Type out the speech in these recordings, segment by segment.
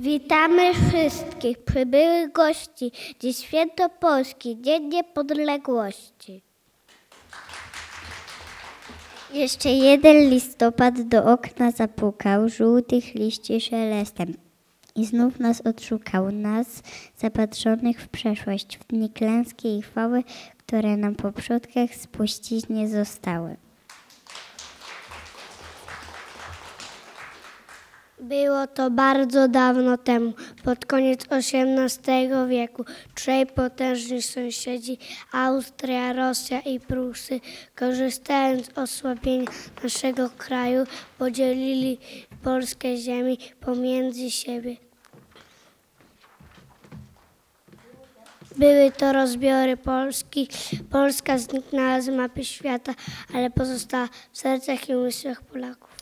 Witamy wszystkich przybyłych gości. Dziś święto Polski, Dzień Niepodległości. Jeszcze 1 listopad do okna zapukał żółtych liści szelestem i znów nas odszukał, nas zapatrzonych w przeszłość, w dni klęski i chwały, które nam po przodkach spuścić nie zostały. Było to bardzo dawno temu, pod koniec XVIII wieku. 3 potężni sąsiedzi, Austria, Rosja i Prusy, korzystając z osłabienia naszego kraju, podzielili polskie ziemi pomiędzy siebie. Były to rozbiory Polski. Polska zniknęła z mapy świata, ale pozostała w sercach i umysłach Polaków.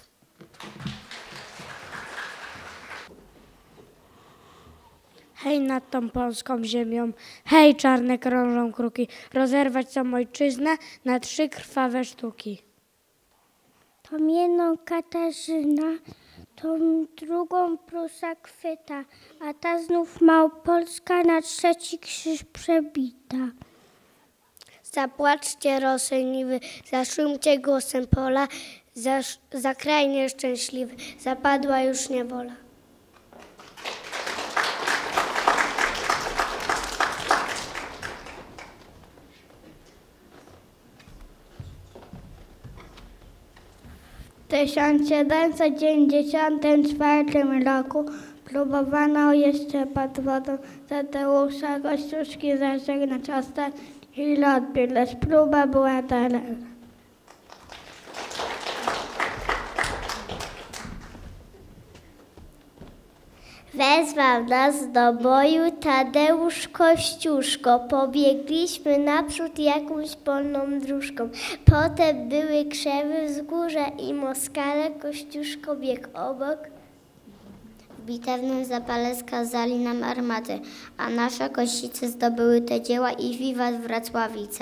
Hej nad tą polską ziemią, hej czarne krążą kruki, rozerwać tą ojczyznę na 3 krwawe sztuki. Tą jedną Katarzyna, tą drugą Prusa chwyta, a ta znów Małopolska na 3 krzyż przebita. Zapłaczcie rosy niwy, zaszumcie głosem pola, za kraj nieszczęśliwy, zapadła już niewola. W 1794 roku próbowano jeszcze pod wodą Tadeusza Kościuszki zażegnać ostatni lot, lecz próba była daremna. Wezwał nas do boju Tadeusz Kościuszko. Pobiegliśmy naprzód jakąś polną dróżką. Potem były krzewy, wzgórza i moskale. Kościuszko biegł obok. W bitewnym zapale skazali nam armaty, a nasze kościce zdobyły te dzieła i wiwat Wrocławice.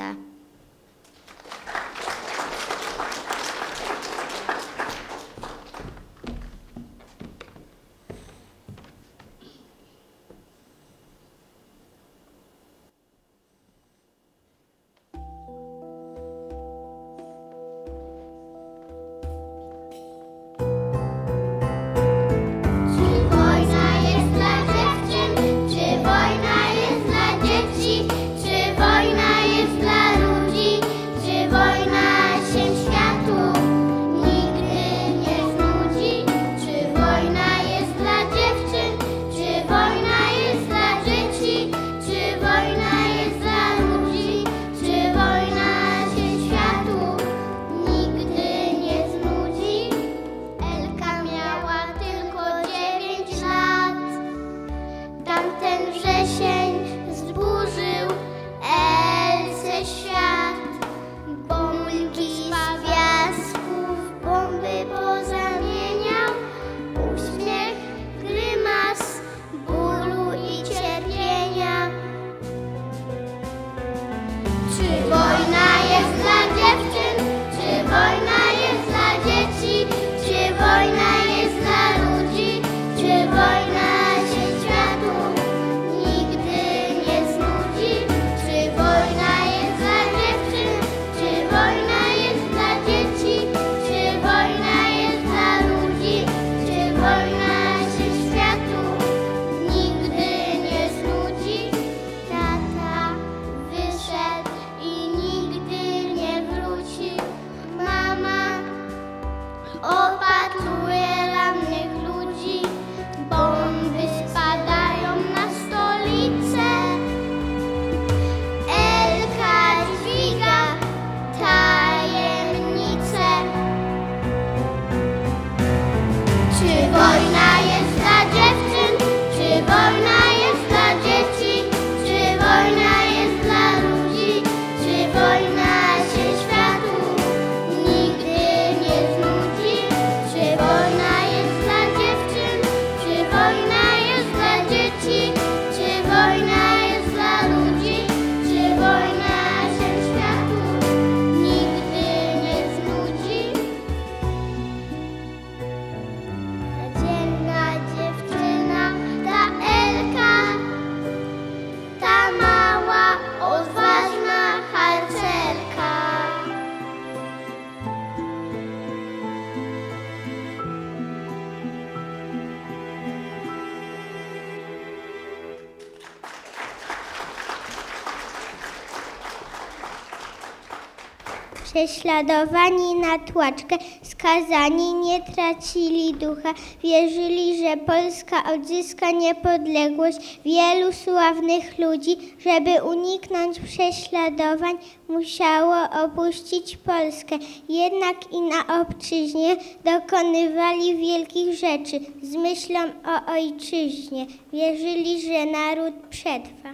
prześladowani na tłaczkę, skazani nie tracili ducha, wierzyli, że Polska odzyska niepodległość. Wielu sławnych ludzi, żeby uniknąć prześladowań, musiało opuścić Polskę. Jednak i na obczyźnie dokonywali wielkich rzeczy z myślą o ojczyźnie. Wierzyli, że naród przetrwa.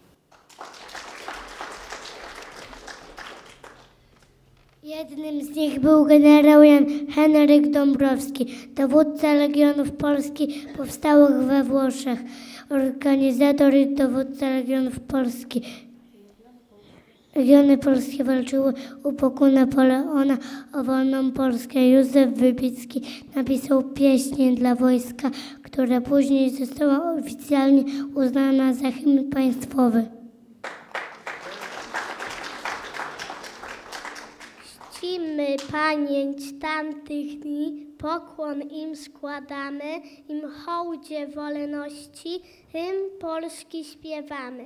Jednym z nich był generał Jan Henryk Dąbrowski, dowódca Legionów Polskich powstałych we Włoszech, organizator i dowódca Legionów Polskich. Legiony polskie walczyły u boku Napoleona o wolną Polskę. Józef Wybicki napisał pieśń dla wojska, która później została oficjalnie uznana za hymn państwowy. Czcimy pamięć tamtych dni, pokłon im składamy, im hołdzie wolności, hymn Polski śpiewamy.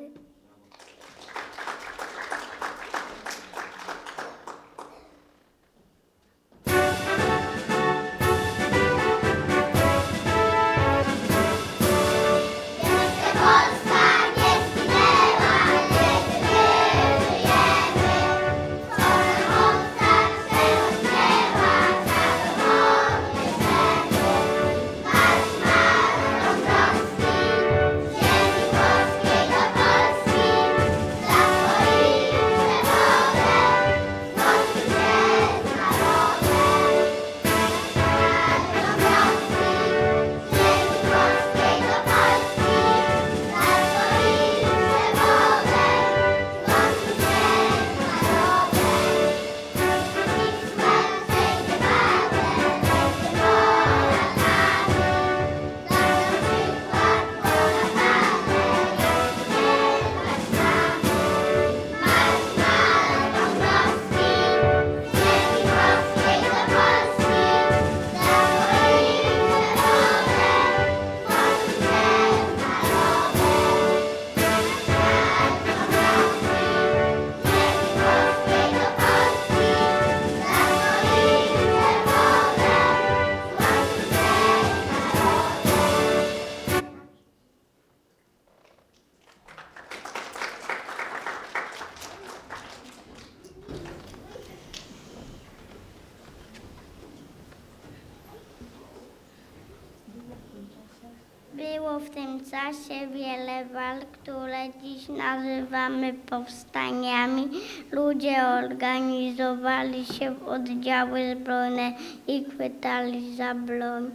Było w tym czasie wiele walk, które dziś nazywamy powstaniami. Ludzie organizowali się w oddziały zbrojne i chwytali za broń.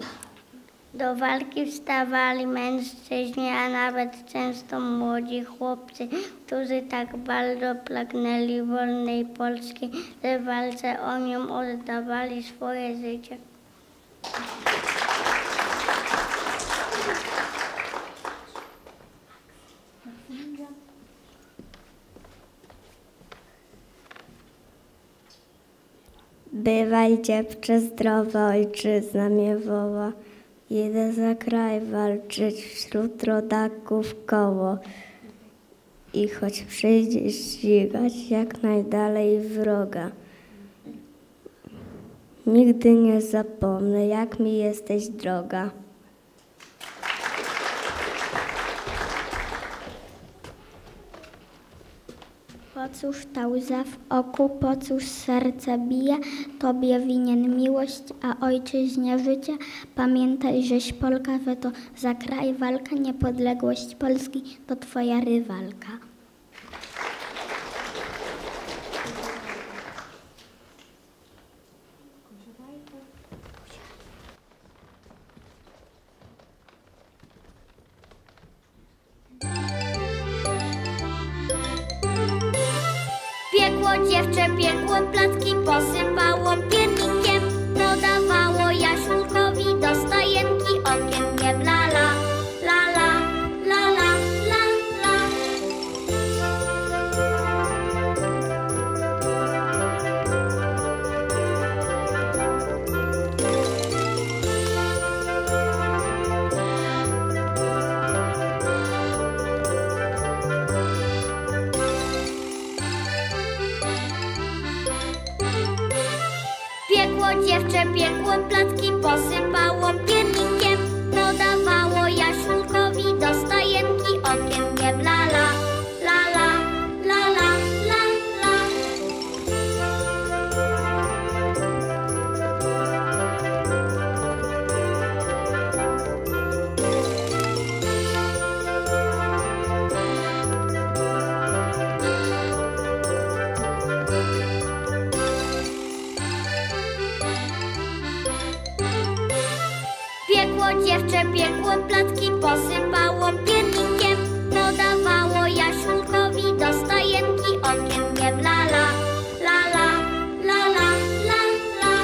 Do walki wstawali mężczyźni, a nawet często młodzi chłopcy, którzy tak bardzo pragnęli wolnej Polski, że w walce o nią oddawali swoje życie. Bywaj dziewczę zdrowa, ojczyzna mnie woła. Idę za kraj walczyć wśród rodaków koło. I choć przyjdzie ścigać jak najdalej wroga, nigdy nie zapomnę, jak mi jesteś droga. Po cóż ta łza w oku, po cóż serce bije, Tobie winien miłość, a ojczyźnie życie. Pamiętaj, żeś Polka, że to za kraj walka, niepodległość Polski to Twoja rywalka. Piekło dziewczę, piekło placki, posypało piernikiem, dodawało Jasiulkowi do stajenki okienkiem. La la, la la, la la, la la. dziewczę piekło, placki posypało piernikiem, dodawało Jasiulkowi do stajenki okienkiem. La la, la la, la la, la la. Piekło dziewczę piekło, placki posypało piernikiem, dodawało Jasiulkowi do stajenki okienkiem. La la, la la, la la, la la.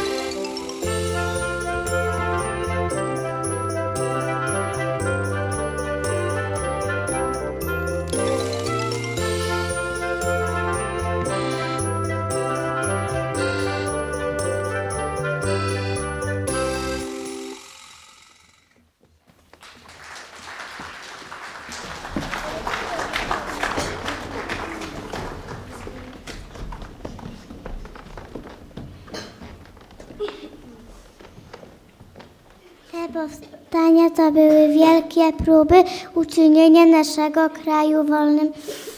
Te powstania to były wielkie próby uczynienia naszego kraju wolnym.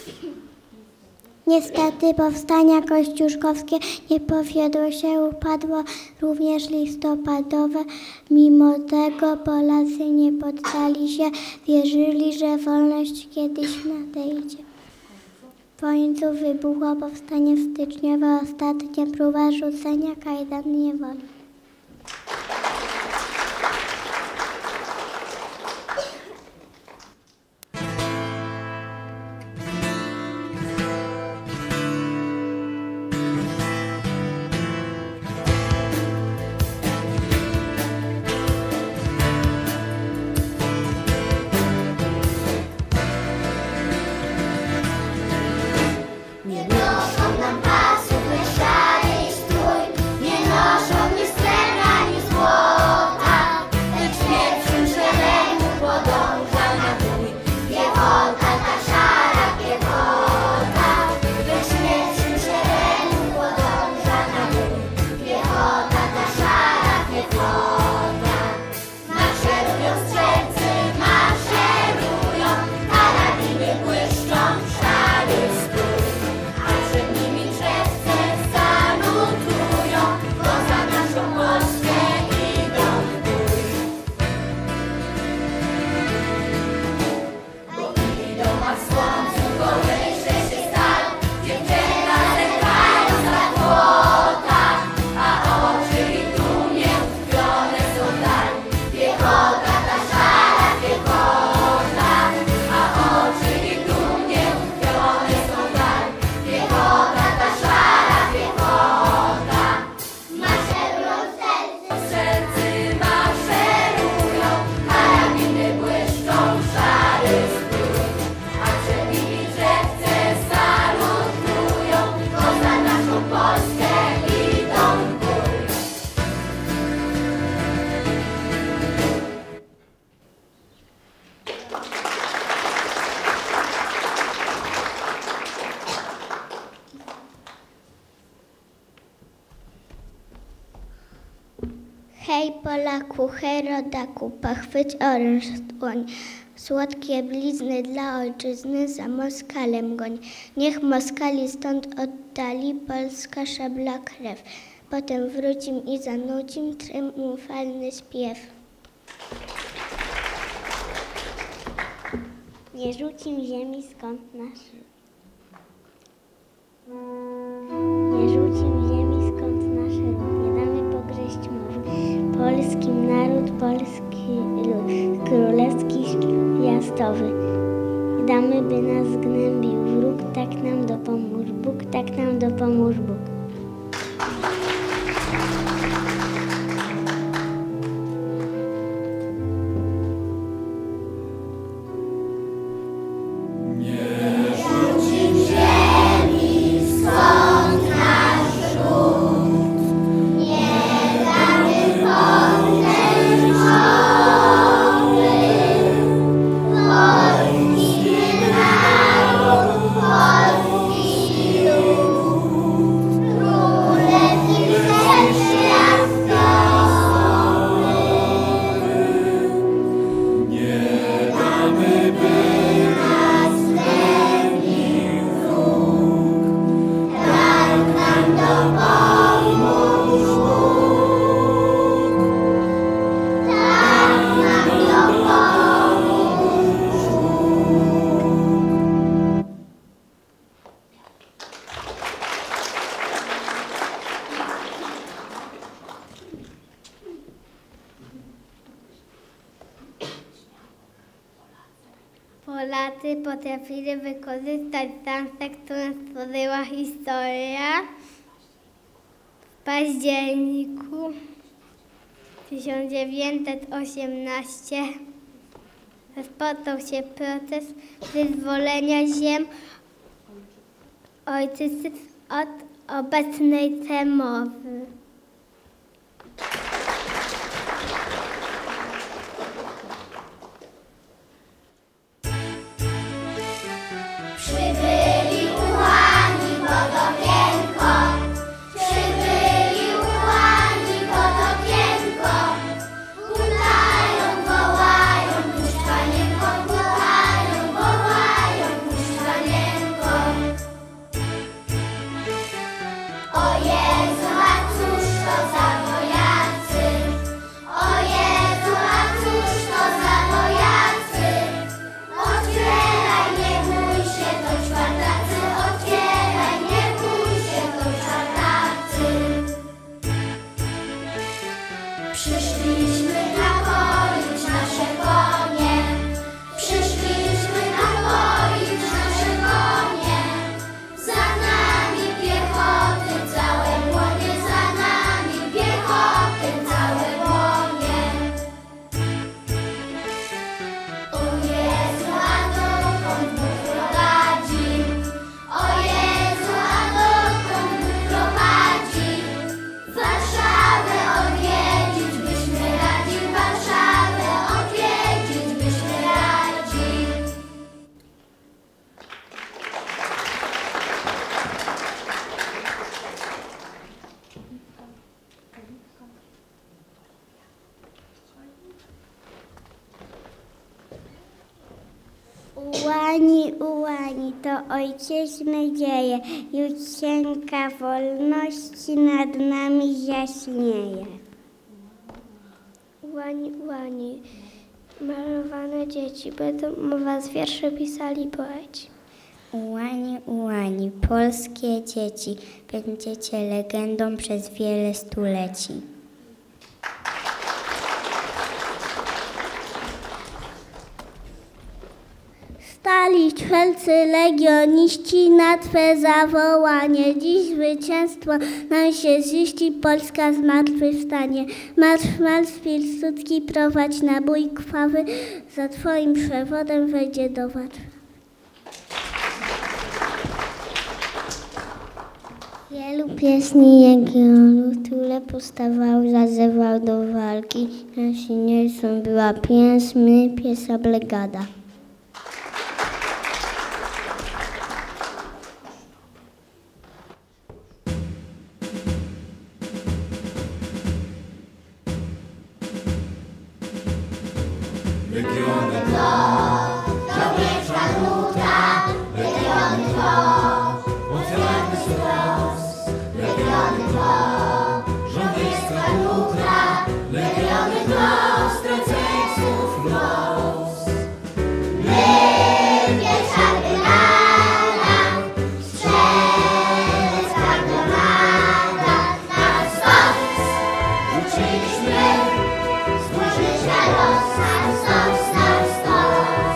Niestety powstania kościuszkowskie nie powiodło się, upadło również listopadowe. Mimo tego Polacy nie poddali się, wierzyli, że wolność kiedyś nadejdzie. W końcu wybuchło powstanie styczniowe, ostatnia próba rzucenia kajdan niewoli. Hej Polaku, hej rodaku, pochwyć oręż w dłoń. Słodkie blizny dla ojczyzny za Moskalem goń. Niech Moskali stąd oddali polska szabla krew. Potem wrócim i zanucim triumfalny śpiew. Nie rzucim ziemi skąd nasz. Nie rzucim ziemi skąd nasz ród. Nie damy pogrzeć mur. Polski naród, polski lud, królewski piastowy. Nie damy, by nas gnębił wróg, tak nam dopomóż Bóg, tak nam dopomóż Bóg. postulaty potrafili wykorzystać szansę, którą stworzyła historia. W październiku 1918 rozpoczął się proces wyzwolenia ziem ojczyzny od obecnej przemowy. Przybyli ułani pod okienko, przybyli ułani pod okienko, hukają, wołają, puszczanienko, hukają, wołają, puszczanienko. O Jezu, a cóż to za wojacy, o Jezu, a cóż to za wojacy, otwieraj, nie bój się, to czwartacy, otwieraj, nie bój się, to czwartacy. Przyszliśmy napoić nasze konie, przyszliśmy napoić nasze konie. Za nami piechoty całe łonie, za nami piechoty całe łonie. O Jezu, a dokąd Bóg prowadzi? O Jezu, a dokąd Bóg prowadzi? Warszawę odwiedzić byśmy radzi, Warszawę odwiedzić byśmy radzi. Ułani, ułani, to ojczyzny dzieje, Jutrzenka wolności nad nami jaśnieje. Ułani, ułani, malowane dzieci, będą was wiersze pisali poeci. Ułani, ułani, polskie dzieci, będziecie legendą przez wiele stuleci. Stali strzelcy legioniści na Twe zawołanie. Dziś zwycięstwo nam się ziści, Polska zmartwychwstanie. Marsz, marsz Pilsudski, prowadź na bój krwawy, za Twoim przewodem wejdzie do Warszawy. Wielu pieśni Jagiełłów, które powstawały, zazywał do walki. Najsilniejszą była pieśń Piesa Blegada. Legiony to żołnierska nuta, legiony to ofiarny stos. Legiony to żołnierska nuta, legiony to straceńców los. My wieszamy lada, strzelec kardonada, na stos rzuciliśmy swój życia los. Na stos, na stos.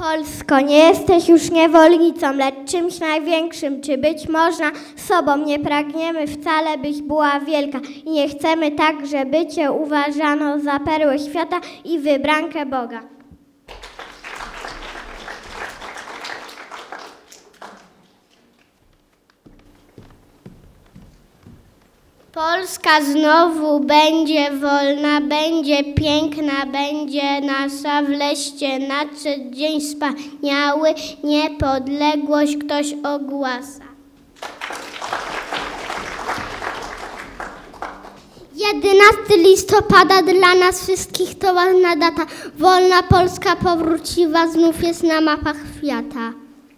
Polsko, nie jesteś już niewolnicą, lecz czymś największym, czy być można sobą. Nie pragniemy wcale, byś była wielka i nie chcemy tak, żeby cię uważano za perłę świata i wybrankę Boga. Polska znowu będzie wolna, będzie piękna, będzie nasza, wleście nadszedł dzień wspaniały, niepodległość ktoś ogłasa. 11 listopada dla nas wszystkich to ważna data. Wolna Polska powróciła, znów jest na mapach świata.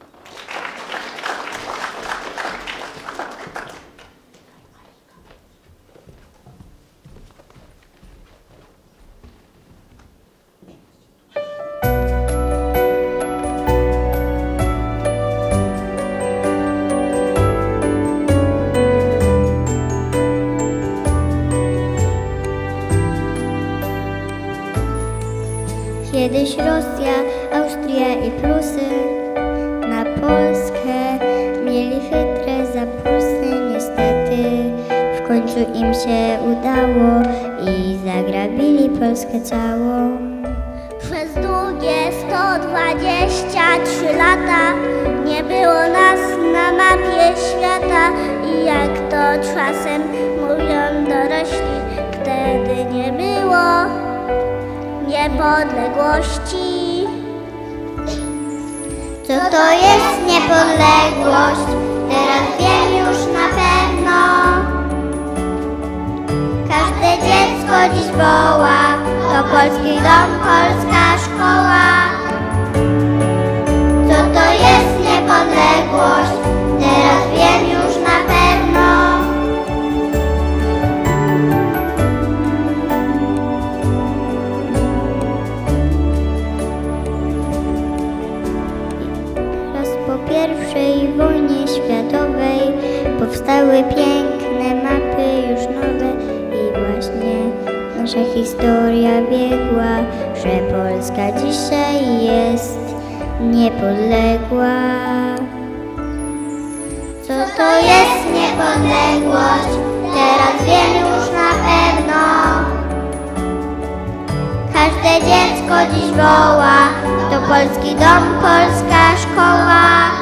Kiedyś Rosja, Austria i Prusy na Polskę mieli chytre zapusy. Niestety w końcu im się udało i zagrabili Polskę całą. Przez długie 123 lata nie było nas na mapie świata i jak to czasem mówią dorośli, wtedy nie było niepodległości. Co to jest niepodległość? Teraz wiem już na pewno. Każde dziecko dziś woła, to polski dom, polska szkoła. Co to jest niepodległość? Teraz wiem już na pewno. Po I wojnie światowej powstały piękne mapy, już nowe i właśnie nasza historia biegła, że Polska dzisiaj jest niepodległa. Co to jest niepodległość? Teraz wiem już na pewno. Każde dziecko dziś woła, to polski dom, polska szkoła.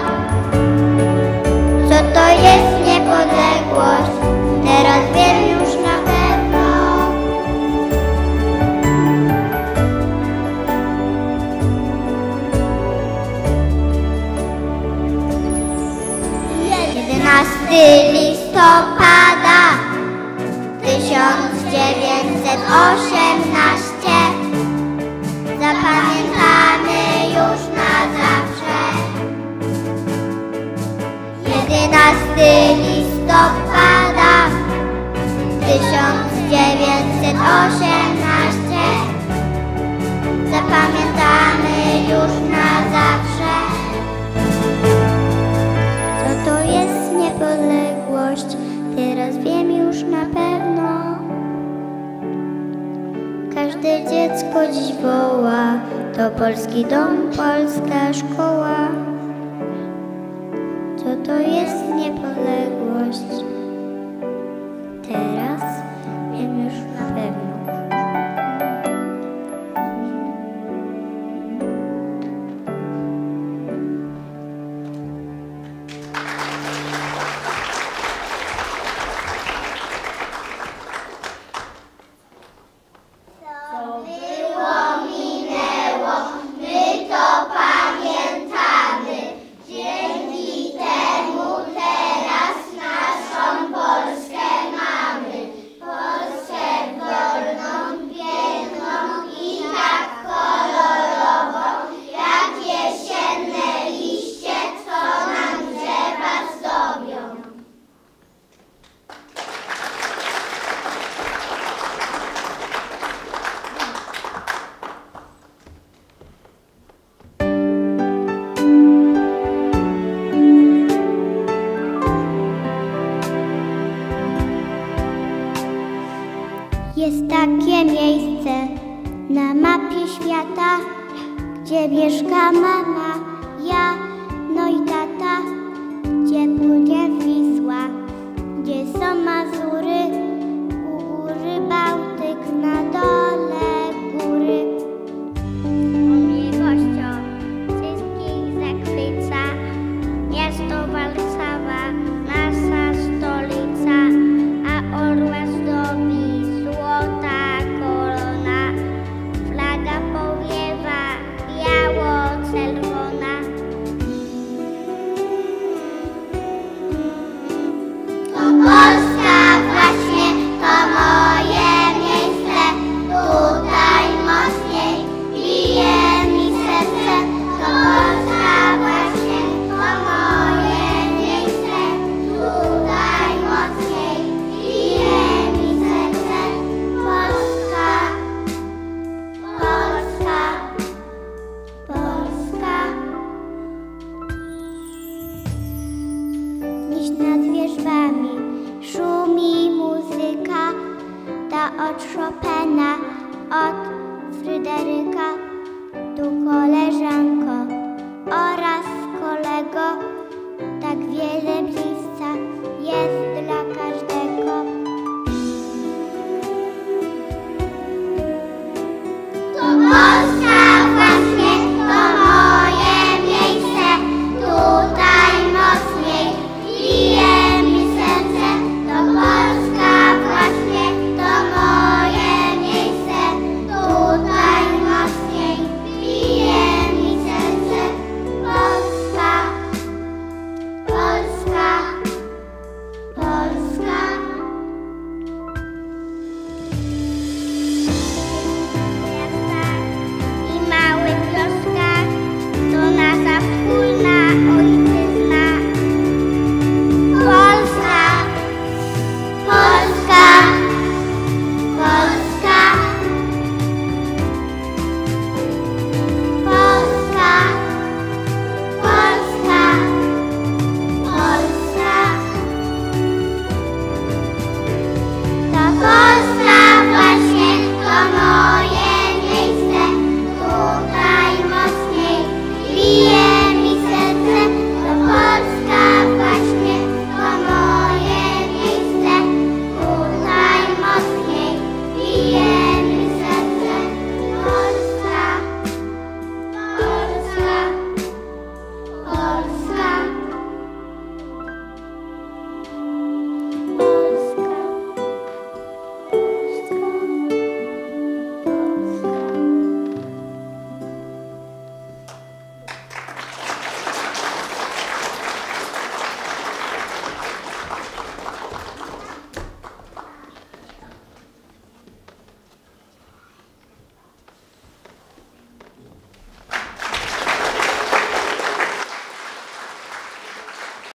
Co to jest niepodległość? Teraz wiem już na pewno. Listopada 1918 zapamiętamy już na zawsze. 11 listopada 1918 zapamiętamy już na zawsze. Co to jest niepodległość? Teraz wiem już na pewno. Każde dziecko dziś woła, to polski dom, polska szkoła. Co to jest niepodległość? Teraz wiem już na pewno. Jest takie miejsce na mapie świata, Gdzie mieszka mama, ja, no i tata? Gdzie płynie Wisła? Gdzie są Mazury? U góry Bałtyk, na dole góry. Miłością wszystkich zachwyca miasto Warszawa, nasza stolica, a orła zdobi złota korona. Flaga powiewa biało-czerwona. To Polska właśnie, to moje miejsce. Tutaj mocniej bije mi serce. To Polska właśnie, to moje miejsce. Tutaj mocniej bije mi serce. Polska, Polska, Polska. Dziś nad wierzbami szumi muzyka, ta od Chopina, od Fryderyka, tu kolej.